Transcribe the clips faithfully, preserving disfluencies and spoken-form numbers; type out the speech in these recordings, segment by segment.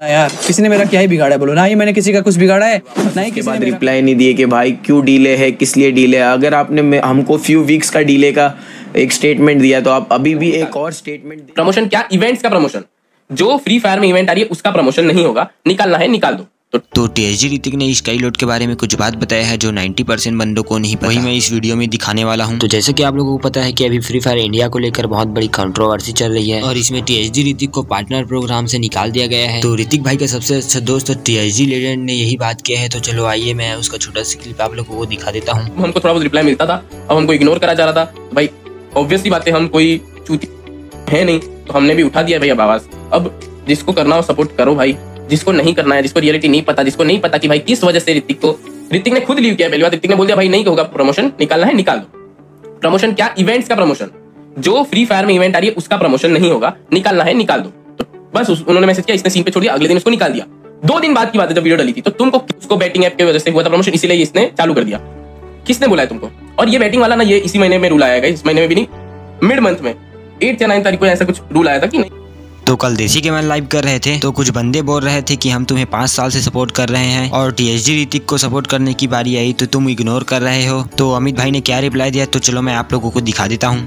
यार किसी ने मेरा क्या ही बिगाड़ा है, बोलो। ना ही मैंने किसी का कुछ बिगाड़ा है, ना ही किसी बाद ने रिप्लाई नहीं दिए कि भाई क्यों डिले है, किस लिए डिले है। अगर आपने हमको फ्यू वीक्स का डिले का एक स्टेटमेंट दिया तो आप अभी भी एक और स्टेटमेंट। प्रमोशन क्या, इवेंट्स का प्रमोशन। जो फ्री फायर में इवेंट आ रही है उसका प्रमोशन नहीं होगा, निकालना है निकाल दो। तो, तो टीएसजी ऋतिक ने स्काईलोड के बारे में कुछ बात बताया है जो नब्बे परसेंट बंदों को नहीं पता, वही मैं इस वीडियो में दिखाने वाला हूं। तो जैसे कि आप लोगों को पता है कि अभी फ्री फायर इंडिया को लेकर बहुत बड़ी कंट्रोवर्सी चल रही है और इसमें टीएसजी ऋतिक को पार्टनर प्रोग्राम से निकाल दिया गया है। तो ऋतिक भाई का सबसे अच्छा दोस्त टीएसजी लेजेंड ने यही बात किया है। तो चलो आइए मैं उसका छोटा सा क्लिप आप लोगों को दिखा देता हूँ। हमको थोड़ा बहुत रिप्लाई मिलता था, अब हमको इग्नोर करा जा रहा था। भाई ऑब्वियसली बात है, हम कोई चूती है नहीं, तो हमने भी उठा दिया भाई अब आवाज। अब जिसको करना हो सपोर्ट करो भाई, जिसको नहीं करना है, जिसको रियलिटी नहीं पता, जिसको नहीं पता कि भाई किस वजह से ऋतिक को, ऋतिक ने खुद लीव किया। पहली बात ऋतिक ने बोल दिया भाई नहीं होगा प्रमोशन, निकालना है निकाल दो। प्रमोशन क्या, इवेंट्स का प्रमोशन। जो फ्री फायर में इवेंट आ रही है उसका प्रमोशन नहीं होगा, निकालना है निकाल दो। तो बस उस, उन्होंने मैसेज किया, इसने सीन पे छोड़ दिया, अगले दिन उसको निकाल दिया। दो दिन बाद की बात है जब वीडियो डली थी। तो तुमको उसको बैटिंग ऐप की वजह से हुआ था प्रमोशन, इसीलिए इसने चालू कर दिया। किसने बुलाया तुमको? और ये बैटिंग वाला ना ये इसी महीने में रूल आया, इस महीने में भी नहीं, मिड मंथ में एट या नाइन तारीख को ऐसा कुछ रूल आया था कि नहीं। तो कल देसी के मैन लाइव कर रहे थे तो कुछ बंदे बोल रहे थे कि हम तुम्हें पाँच साल से सपोर्ट कर रहे हैं और टीएसजी ऋतिक को सपोर्ट करने की बारी आई तो तुम इग्नोर कर रहे हो। तो अमित भाई ने क्या रिप्लाई दिया तो चलो मैं आप लोगों को दिखा देता हूँ।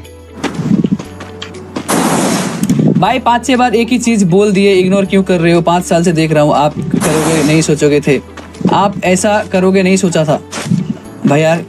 भाई पाँच छह बार एक ही चीज बोल दिए, इग्नोर क्यों कर रहे हो? पाँच साल से देख रहा हूँ, आप करोगे नहीं सोचोगे थे, आप ऐसा करोगे नहीं सोचा था भाई यार।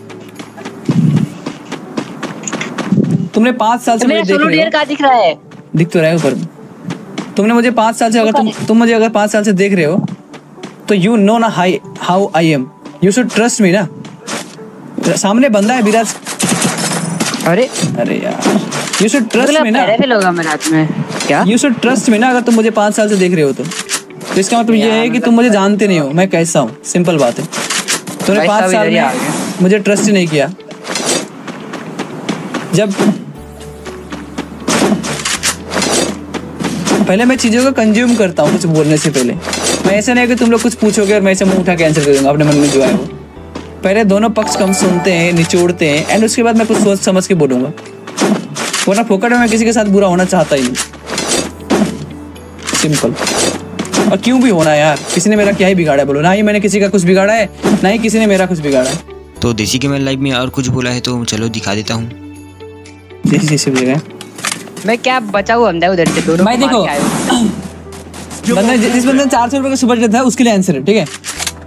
तुमने पाँच साल से मुझे देख रहे हो, दिख रहा है दिख तो रहा है ऊपर। तुमने मुझे पाँच साल से अगर तुम तुम मुझे अगर पाँच साल से देख रहे हो तो यू नो ना hi how I am, you should trust me ना। सामने बंदा है विराज। अरे अरे यार यू शुड ट्रस्ट मी ना। क्या यू शुड ट्रस्ट मी ना। अगर तुम मुझे पाँच साल से देख रहे हो तो, तो इसका मतलब ये है कि तुम मुझे जानते नहीं हो मैं कैसा हूँ। सिंपल बात है। तुमने पाँच साल में मुझे ट्रस्ट ही नहीं किया। जब पहले मैं चीज़ों को कंज्यूम करता हूँ कुछ बोलने से पहले। मैं ऐसा नहीं कि तुम लोग कुछ पूछोगे और मैं ऐसे मुंह उठा के आंसर कर दूंगा अपने मन में जो है वो। पहले दोनों पक्ष कम सुनते हैं, निचोड़ते हैं, एंड उसके बाद मैं कुछ सोच समझ के बोलूँगा। वरना फोकट में मैं किसी के साथ बुरा होना चाहता ही नहीं। सिंपल। और क्यों भी होना यार, किसी ने मेरा क्या ही बिगाड़ा है, बोलो। ना ही मैंने किसी का कुछ बिगाड़ा है, ना ही किसी ने मेरा कुछ बिगाड़ा है। तो देसी के मैन लाइव में और कुछ बोला है तो चलो दिखा देता हूँ। देसी जैसे बोलेगा मैं क्या बचा हुआ अंदर उधर से दोनों। भाई देखो बंदा जिस बंदे ने चार सौ रुपए का सुपर था उसके लिए आंसर है, ठीक है।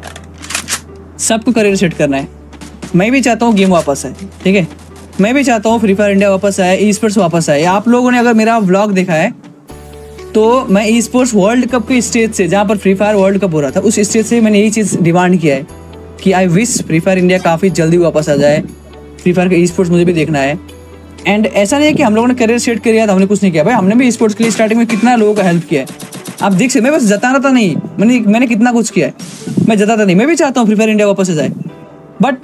सबको करियर सेट करना है। मैं भी चाहता हूँ गेम वापस आए, ठीक है। मैं भी चाहता हूँ फ्री फायर इंडिया वापस आए, ई स्पोर्ट्स वापस आए। आप लोगों ने अगर मेरा व्लॉग देखा है तो मैं ई स्पोर्ट्स वर्ल्ड कप के स्टेज से, जहाँ पर फ्री फायर वर्ल्ड कप हो रहा था, उस स्टेज से मैंने यही चीज़ डिमांड किया है कि I wish free fire India काफ़ी जल्दी वापस आ जाए। फ्री फायर का ई स्पोर्ट्स मुझे भी देखना है। एंड ऐसा नहीं है कि हम लोगों ने करियर सेट कर लिया था, हमने कुछ नहीं किया। भाई हमने भी स्पोर्ट्स के लिए स्टार्टिंग में कितना लोगों का हेल्प किया है, आप देख सकते। मैं बस जताना था नहीं, मैंने मैंने कितना कुछ किया है, मैं जताता नहीं। मैं भी चाहता हूँ फ्री फायर इंडिया वापस आ जाए, बट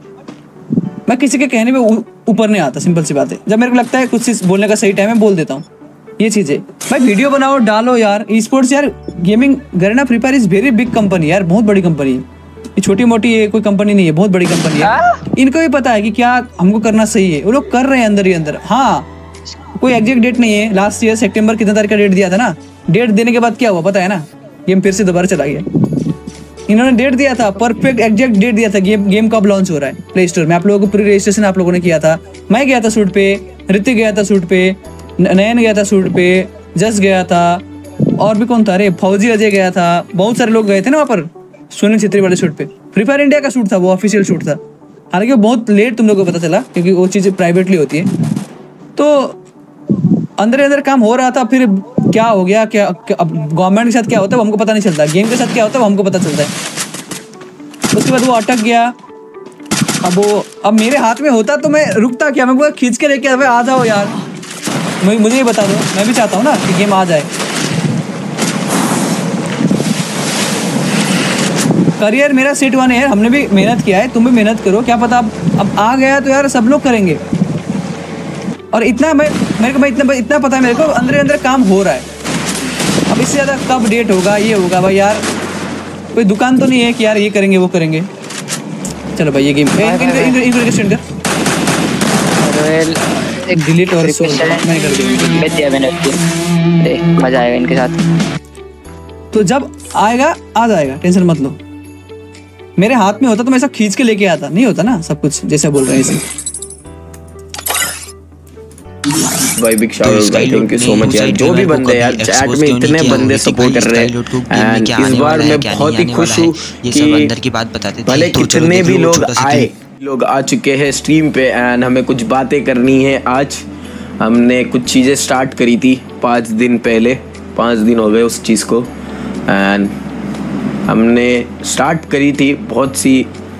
मैं किसी के कहने पे ऊपर नहीं आता। सिंपल सी बात है। जब मेरे को लगता है कुछ चीज़ बोलने का सही टाइम है, बोल देता हूँ। ये चीज़ है भाई। वीडियो बनाओ, डालो यार। ई स्पोर्ट्स यार, gaming Garena free fire is very big company यार, बहुत बड़ी कंपनी है। ये छोटी मोटी ये कोई कंपनी नहीं है, बहुत बड़ी कंपनी है। इनको भी पता है कि क्या हमको करना सही है, वो लोग कर रहे हैं अंदर ही अंदर। हाँ, कोई एग्जैक्ट डेट नहीं है। लास्ट ईयर सितंबर कितने तारीख का डेट दिया था ना, डेट देने के बाद क्या हुआ पता है ना, गेम फिर से दोबारा चला गया। इन्होंने डेट दिया था, परफेक्ट एग्जैक्ट डेट दिया था गेम गेम कब लॉन्च हो रहा है प्ले स्टोर में। आप लोगों को प्री रजिस्ट्रेशन आप लोगों ने किया था। मैं गया था शूट पे, ऋतिक गया था शूट पे, नयन गया था शूट पे, जस गया था, और भी कौन था, अरे फौजी अजय गया था। बहुत सारे लोग गए थे ना वहाँ पर सुनील छेत्री वाले शूट पे। फ्री फायर इंडिया का शूट था वो, ऑफिशियल शूट था। हालांकि वो बहुत लेट तुम लोगों को पता चला क्योंकि वो चीज़ें प्राइवेटली होती है। तो अंदर अंदर काम हो रहा था, फिर क्या हो गया, क्या गवर्नमेंट के साथ क्या होता है वो हमको पता नहीं चलता, गेम के साथ क्या होता है वो हमको पता चलता है। उसके बाद वो अटक गया। अब वो अब मेरे हाथ में होता तो मैं रुकता क्या, मैं पूरा खींच के लेके आ जाओ यार, मुझे ये बता दो। मैं भी चाहता हूँ ना कि गेम आ जाए। करियर मेरा सेट हुआ नहीं है, हमने भी मेहनत किया है, तुम भी मेहनत करो। क्या पता अब अब आ गया तो यार सब लोग करेंगे। और इतना मैं मेरे को मैं इतना इतना पता है मेरे को, अंदर अंदर काम हो रहा है। अब इससे ज़्यादा कब डेट होगा, ये होगा भाई यार, कोई दुकान तो नहीं है कि यार ये करेंगे वो करेंगे। चलो भाई ये गेम इनको एक डिलीट और मैंने कर दिया। मैंने मजा आएगा इनके साथ। तो जब आएगा आ जाएगा, टेंशन मत लो। मेरे हाथ में होता तो मैं ऐसा खींच के लेके आता, नहीं होता ना सब कुछ जैसे बोल रहे हैं इसे। भाई बिग शाउट आउट भाई, थैंक यू सो मच यार। जो भी बंदे यार चैट में इतने बंदे सपोर्ट कर रहे हैं, एंड इस बार मैं बहुत ही खुश हूँ कि भले कितने भी लोग आए, लोग आ चुके हैं स्ट्रीम पे एंड हमें कुछ बातें करनी है। आज हमने कुछ चीज़ें स्टार्ट करी थी पाँच दिन पहले, पाँच दिन हो गए उस चीज़ को, एंड हमने स्टार्ट करी थी बहुत सी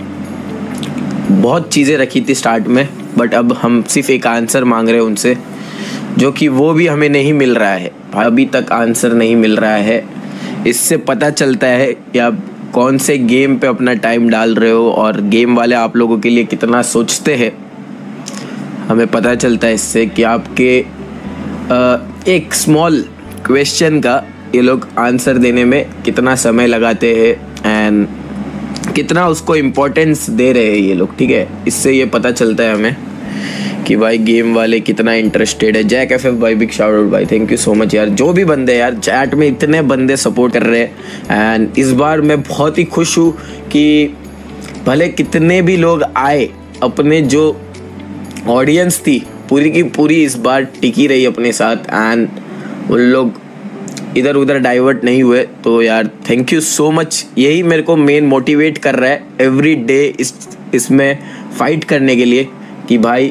बहुत चीज़ें रखी थी स्टार्ट में, बट अब हम सिर्फ एक आंसर मांग रहे हैं उनसे, जो कि वो भी हमें नहीं मिल रहा है। अभी तक आंसर नहीं मिल रहा है। इससे पता चलता है कि आप कौन से गेम पे अपना टाइम डाल रहे हो और गेम वाले आप लोगों के लिए कितना सोचते हैं। हमें पता चलता है इससे कि आपके एक स्मॉल क्वेश्चन का ये लोग आंसर देने में कितना समय लगाते हैं एंड कितना उसको इम्पोर्टेंस दे रहे हैं ये लोग, ठीक है। इससे ये पता चलता है हमें कि भाई गेम वाले कितना इंटरेस्टेड है। जैक एफ एफ भाई बिग शाउट आउट भाई, थैंक यू सो मच यार। जो भी बंदे यार चैट में इतने बंदे सपोर्ट कर रहे हैं एंड इस बार मैं बहुत ही खुश हूँ कि भले कितने भी लोग आए, अपने जो ऑडियंस थी पूरी की पूरी इस बार टिकी रही अपने साथ एंड उन लोग इधर उधर डाइवर्ट नहीं हुए। तो यार थैंक यू सो मच। यही मेरे को मेन मोटिवेट कर रहा है एवरी डे इस इसमें फाइट करने के लिए कि भाई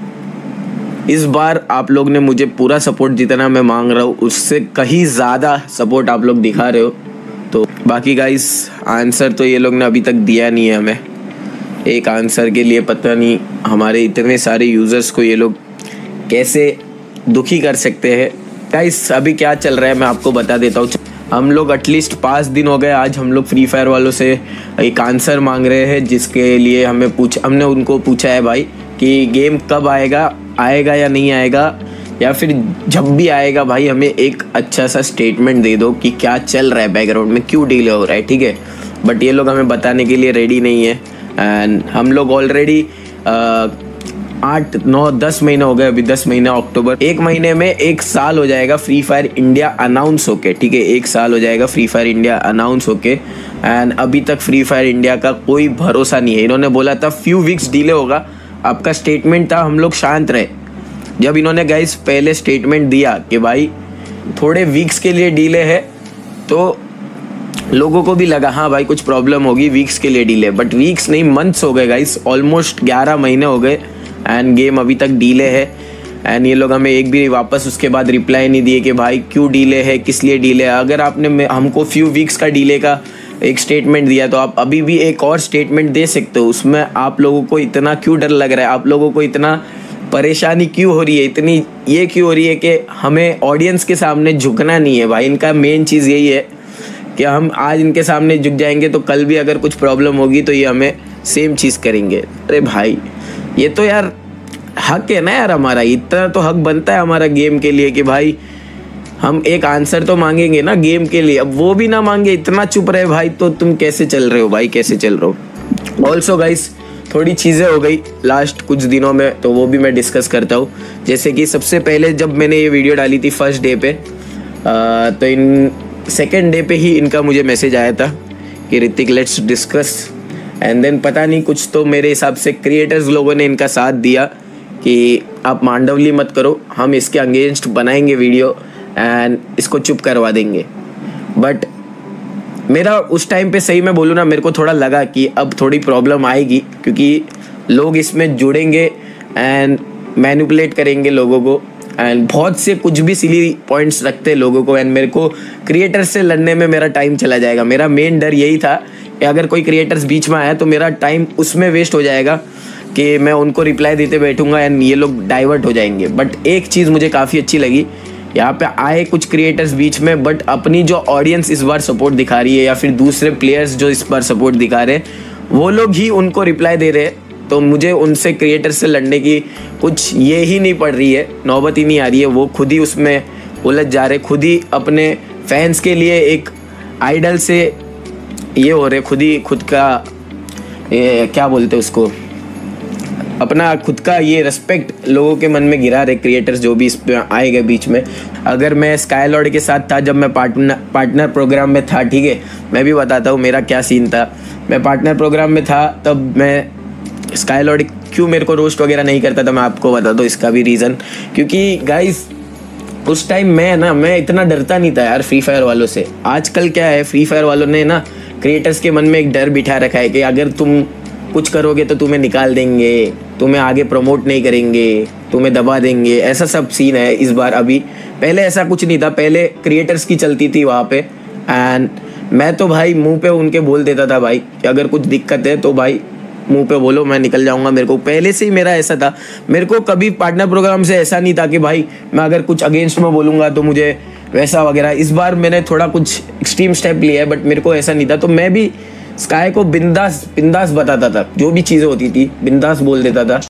इस बार आप लोग ने मुझे पूरा सपोर्ट जितना मैं मांग रहा हूँ उससे कहीं ज़्यादा सपोर्ट आप लोग दिखा रहे हो। तो बाकी गाइस आंसर तो ये लोग ने अभी तक दिया नहीं है हमें। एक आंसर के लिए पता नहीं हमारे इतने सारे यूज़र्स को ये लोग कैसे दुखी कर सकते हैं। गाइस अभी क्या चल रहा है मैं आपको बता देता हूँ। हम लोग एटलीस्ट पाँच दिन हो गए, आज हम लोग फ्री फायर वालों से एक आंसर मांग रहे हैं, जिसके लिए हमें पूछ हमने उनको पूछा है भाई कि गेम कब आएगा, आएगा या नहीं आएगा, या फिर जब भी आएगा भाई हमें एक अच्छा सा स्टेटमेंट दे दो कि क्या चल रहा है बैकग्राउंड में, क्यों डिले हो रहा है, ठीक है। बट ये लोग हमें बताने के लिए रेडी नहीं है एंड हम लोग ऑलरेडी आठ नौ दस महीने हो गए, अभी दस महीने अक्टूबर, एक महीने में एक साल हो जाएगा फ्री फायर इंडिया अनाउंस होके, ठीक है। एक साल हो जाएगा फ्री फायर इंडिया अनाउंस होके एंड अभी तक फ्री फायर इंडिया का कोई भरोसा नहीं है। इन्होंने बोला था फ्यू वीक्स डिले होगा, आपका स्टेटमेंट था, हम लोग शांत रहे। जब इन्होंने गाइस पहले स्टेटमेंट दिया कि भाई थोड़े वीक्स के लिए डिले है, तो लोगों को भी लगा हाँ भाई कुछ प्रॉब्लम होगी, वीक्स के लिए डिले, बट वीक्स नहीं मंथ्स हो गए गाइस, ऑलमोस्ट ग्यारह महीने हो गए एंड गेम अभी तक डिले है। एंड ये लोग हमें एक भी वापस उसके बाद रिप्लाई नहीं दिए कि भाई क्यों डिले है, किस लिए डिले है। अगर आपने हमको फ्यू वीक्स का डिले का एक स्टेटमेंट दिया तो आप अभी भी एक और स्टेटमेंट दे सकते हो। उसमें आप लोगों को इतना क्यों डर लग रहा है, आप लोगों को इतना परेशानी क्यों हो रही है, इतनी ये क्यों हो रही है कि हमें ऑडियंस के सामने झुकना नहीं है। भाई इनका मेन चीज़ यही है कि हम आज इनके सामने झुक जाएंगे तो कल भी अगर कुछ प्रॉब्लम होगी तो ये हमें सेम चीज़ करेंगे। अरे भाई ये तो यार हक है ना यार हमारा, इतना तो हक बनता है हमारा गेम के लिए कि भाई हम एक आंसर तो मांगेंगे ना गेम के लिए। अब वो भी ना मांगे, इतना चुप रहे भाई, तो तुम कैसे चल रहे हो भाई, कैसे चल रहे हो। ऑल्सो गाइस थोड़ी चीज़ें हो गई लास्ट कुछ दिनों में, तो वो भी मैं डिस्कस करता हूँ। जैसे कि सबसे पहले जब मैंने ये वीडियो डाली थी फर्स्ट डे पे, आ, तो इन सेकेंड डे पे ही इनका मुझे मैसेज आया था कि Hrithik let's discuss. And then पता नहीं कुछ तो मेरे हिसाब से क्रिएटर्स लोगों ने इनका साथ दिया कि आप मांडवली मत करो, हम इसके अगेंस्ट बनाएंगे वीडियो एंड इसको चुप करवा देंगे। बट मेरा उस टाइम पे सही में बोलूँ ना, मेरे को थोड़ा लगा कि अब थोड़ी प्रॉब्लम आएगी, क्योंकि लोग इसमें जुड़ेंगे एंड मैनिपुलेट करेंगे लोगों को एंड बहुत से कुछ भी सिली पॉइंट्स रखते हैं लोगों को, एंड मेरे को क्रिएटर से लड़ने में मेरा टाइम चला जाएगा। मेरा मेन डर यही था कि अगर कोई क्रिएटर्स बीच में आया तो मेरा टाइम उसमें वेस्ट हो जाएगा कि मैं उनको रिप्लाई देते बैठूंगा एंड ये लोग डाइवर्ट हो जाएंगे। बट एक चीज़ मुझे काफ़ी अच्छी लगी, यहाँ पे आए कुछ क्रिएटर्स बीच में, बट अपनी जो ऑडियंस इस बार सपोर्ट दिखा रही है या फिर दूसरे प्लेयर्स जो इस बार सपोर्ट दिखा रहे हैं वो लोग ही उनको रिप्लाई दे रहे हैं। तो मुझे उनसे क्रिएटर से लड़ने की कुछ ये ही नहीं पड़ रही है, नौबत ही नहीं आ रही है। वो खुद ही उसमें उलझ जा रहे, खुद ही अपने फैंस के लिए एक आइडल से ये हो रहे, खुद ही खुद का ये क्या बोलते उसको, अपना खुद का ये रिस्पेक्ट लोगों के मन में गिरा रहे क्रिएटर्स जो भी इस पे आए गए बीच में। अगर मैं स्काई लॉर्ड के साथ था जब मैं पार्टनर पार्टनर प्रोग्राम में था, ठीक है, मैं भी बताता हूँ मेरा क्या सीन था। मैं पार्टनर प्रोग्राम में था तब मैं स्काई लॉर्ड क्यों मेरे को रोस्ट वगैरह नहीं करता था, मैं आपको बता दूँ इसका भी रीज़न। क्योंकि गाइस उस टाइम मैं ना मैं इतना डरता नहीं था यार फ्री फायर वालों से। आजकल क्या है, फ्री फायर वालों ने ना क्रिएटर्स के मन में एक डर बिठा रखा है कि अगर तुम कुछ करोगे तो तुम्हें निकाल देंगे, तुम्हें आगे प्रमोट नहीं करेंगे, तुम्हें दबा देंगे, ऐसा सब सीन है इस बार। अभी पहले ऐसा कुछ नहीं था, पहले क्रिएटर्स की चलती थी वहाँ पे। एंड मैं तो भाई मुंह पे उनके बोल देता था भाई कि अगर कुछ दिक्कत है तो भाई मुंह पे बोलो, मैं निकल जाऊंगा। मेरे को पहले से ही मेरा ऐसा था, मेरे को कभी पार्टनर प्रोग्राम से ऐसा नहीं था कि भाई मैं अगर कुछ अगेंस्ट में बोलूँगा तो मुझे वैसा वगैरह। इस बार मैंने थोड़ा कुछ एक्सट्रीम स्टेप लिया है, बट मेरे को ऐसा नहीं था। तो मैं भी स्काई को बिंदास बिंदास बताता था, जो भी चीज़ें होती थी बिंदास बोल देता था।